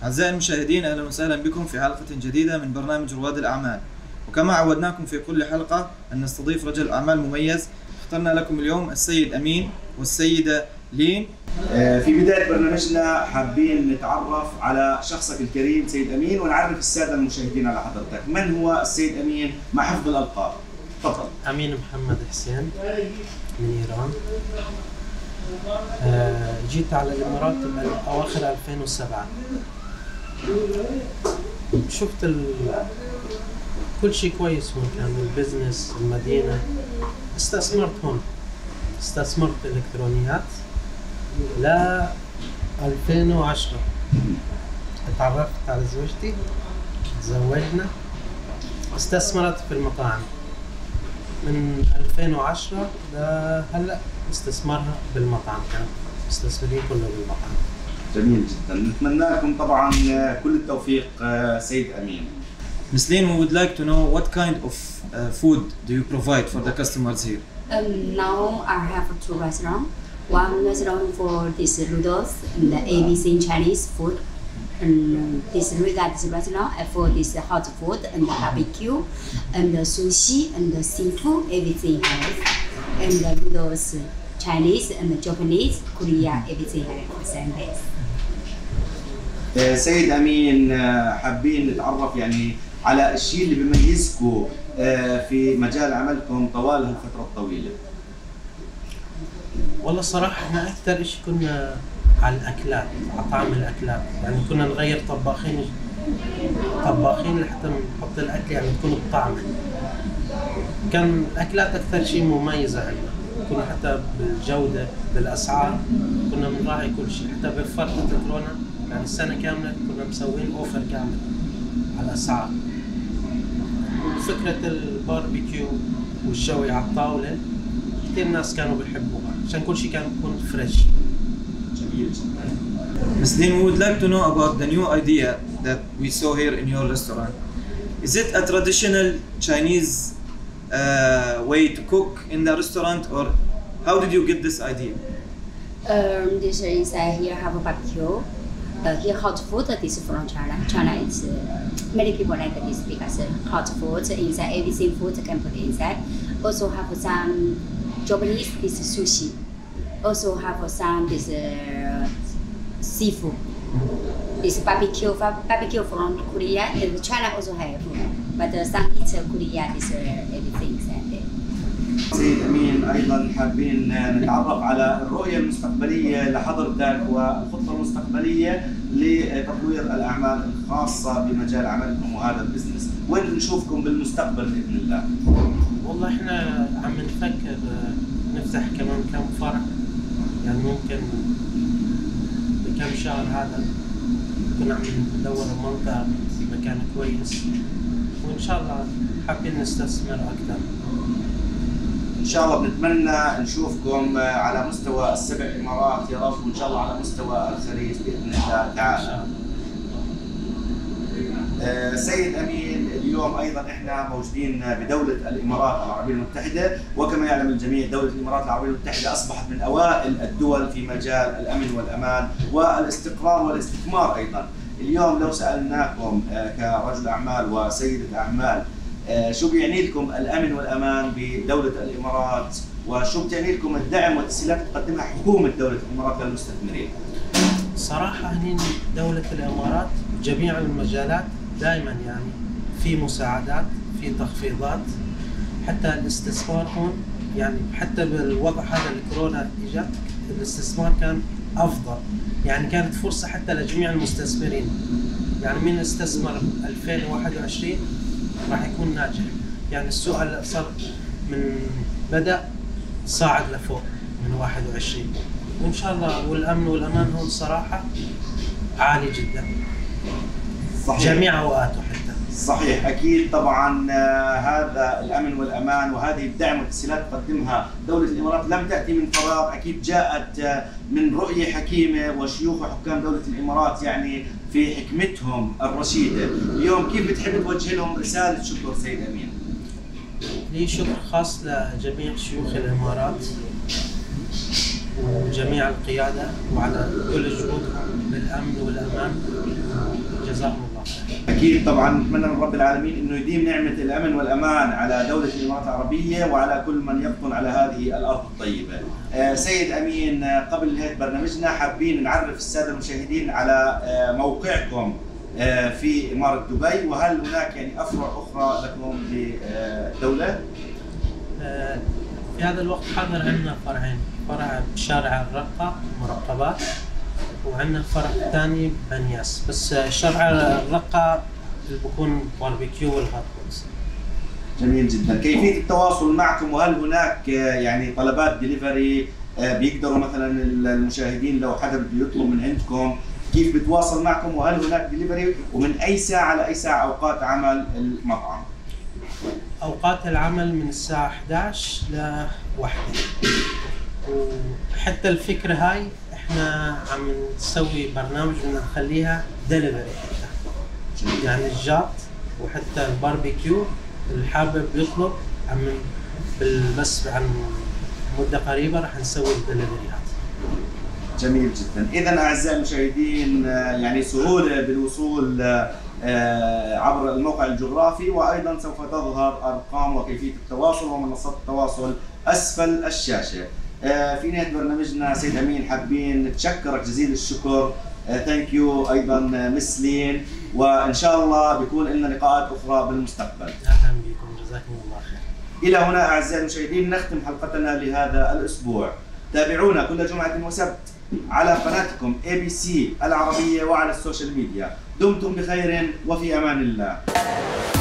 أعزائي المشاهدين، أهلا وسهلا بكم في حلقة جديدة من برنامج رواد الأعمال. وكما عودناكم في كل حلقة أن نستضيف رجل أعمال مميز. اخترنا لكم اليوم السيد أمين والسيدة لين. في بداية برنامجنا حابين نتعرف على شخصك الكريم سيد أمين، ونعرف السادة المشاهدين على حضرتك. من هو السيد أمين مع حفظ الألقاب؟ تفضل. أمين محمد حسين من إيران. جيت على الإمارات أواخر 2007. شفت كل شيء كويس هون، كان البزنس، المدينة. استثمرت هون، استثمرت إلكترونيات ل 2010. تعرفت على زوجتي، تزوجنا، استثمرت في المطاعم من 2010 لهلا. استثمارها بالمطعم، كان مستثمرين كله بالمطعم. جميل جدا، نتمنى لكم طبعا كل التوفيق سيد أمين. Ms. Lin, we would like to know what kind of food do you provide for the customers here? Now I have two restaurants. One restaurant for this noodles and the ABC Chinese food, and this restaurant for this hot food and the barbecue and the sushi and the seafood, everything has. And the noodles, Chinese and the Japanese, Korea, everything has same base. سيد أمين، حابين نتعرف يعني على الشيء اللي بيميزكم في مجال عملكم طوال هالفترة الطويلة. والله صراحة احنا أكثر شيء كنا على الأكلات، على طعم الأكلات، يعني كنا نغير طباخين لحتى نحط الأكل يعني تكون بطعم. كان الأكلات أكثر شيء مميزة عندنا، كنا حتى بالجودة بالأسعار كنا بنراعي كل شيء. حتى بفترة الكورونا يعني السنة كاملة كنا مسوين أوفر كامل على الأسعار. فكرة الباربيكيو والشوي على الطاولة كثير ناس كانوا بيحبوها عشان كل شيء كان يكون فريش. جميل جدا. Ms. Lin, we would like to know about the new idea that we saw here in your restaurant. Is it a traditional Chinese way to cook in the restaurant, or how did you get this idea? This is here have a barbecue. Here hot food. This is from China. China is many people like this because hot food inside everything food can put inside. Also have some Japanese, this is sushi. Also have some this seafood. This barbecue from Korea. China also have, but some eat Korea. This everything inside. سيد أمين، أيضا حابين نتعرف على الرؤية المستقبلية لحضرتك والخطة المستقبلية لتطوير الأعمال الخاصة بمجال عملكم وهذا البزنس. وين نشوفكم بالمستقبل بإذن الله؟ والله احنا عم نفكر نفتح كمان كم فرع، يعني ممكن بكم شهر هذا كنا عم ندور منطقة مكان كويس، وإن شاء الله حابين نستثمر أكثر. إن شاء الله بنتمنى نشوفكم على مستوى السبع إمارات يا رب، وإن شاء الله على مستوى الخليج بإذن الله تعالى. سيد أمين، اليوم أيضا إحنا موجودين بدولة الإمارات العربية المتحدة، وكما يعلم الجميع دولة الإمارات العربية المتحدة أصبحت من أوائل الدول في مجال الأمن والأمان والاستقرار والاستثمار أيضا. اليوم لو سألناكم كرجل أعمال وسيدة أعمال، شو بيعني لكم الأمن والأمان بدولة الإمارات، وشو بتعني لكم الدعم والتسهيلات اللي تقدمها حكومة دولة الإمارات للمستثمرين؟ صراحة هني دولة الإمارات جميع المجالات دائما يعني في مساعدات، في تخفيضات، حتى الاستثمار هون يعني حتى بالوضع هذا الكورونا اجت الاستثمار كان أفضل، يعني كانت فرصة حتى لجميع المستثمرين. يعني مين استثمر 2021 راح يكون ناجح. يعني السوق هلا صار من بدأ صاعد لفوق من 21، وإن شاء الله والأمن والأمان هون صراحة عالي جدا. صحيح. جميع أوقاته حتى. صحيح، أكيد طبعا هذا الأمن والأمان وهذه الدعم والتسهيلات تقدمها دولة الإمارات لم تأتي من فراغ، أكيد جاءت من رؤية حكيمة وشيوخ وحكام دولة الإمارات يعني في حكمتهم الرشيدة. اليوم كيف بتحب توجه لهم رسالة شكر سيد أمين؟ لي شكر خاص لجميع شيوخ الإمارات وجميع القيادة وعلى كل جهودهم بالأمن والأمان جزاهم الله خير. اكيد طبعا نتمنى من رب العالمين انه يديم نعمه الامن والامان على دوله الامارات العربيه وعلى كل من يقطن على هذه الارض الطيبه. سيد امين، قبل نهايه برنامجنا حابين نعرف الساده المشاهدين على موقعكم في اماره دبي، وهل هناك يعني افرع اخرى لكم بالدوله؟ في هذا الوقت حاضر عندنا فرعين، فرع بشارع الرقة مرقبات، وعندنا فرع ثاني بنياس، بس شارع الرقة اللي بكون باربيكيو والغطوس. جميل جدا. كيفيه التواصل معكم، وهل هناك يعني طلبات دليفري بيقدروا مثلا المشاهدين لو حدا بده يطلب من عندكم كيف بتواصل معكم، وهل هناك دليفري، ومن اي ساعه لاي ساعه اوقات عمل المطعم؟ اوقات العمل من الساعة 11 ل 1. وحتى الفكرة هاي احنا عم نسوي برنامج بدنا نخليها دليفري حتى. يعني الجات وحتى الباربيكيو اللي حابب يطلب بس عن مدة قريبة راح نسوي الدليفريات. جميل جدا. إذا أعزائي المشاهدين يعني سهولة بالوصول عبر الموقع الجغرافي، وأيضا سوف تظهر أرقام وكيفية التواصل ومنصات التواصل أسفل الشاشة. في نهاية برنامجنا سيد أمين حابين نتشكرك جزيل الشكر. ثانك يو أيضا مس لين، وإن شاء الله بيكون لنا لقاءات أخرى بالمستقبل. أهلا بكم، جزاكم الله خير. إلى هنا أعزائي المشاهدين نختم حلقتنا لهذا الأسبوع. تابعونا كل جمعة وسبت على قناتكم ABC العربية وعلى السوشيال ميديا. دمتم بخير وفي أمان الله.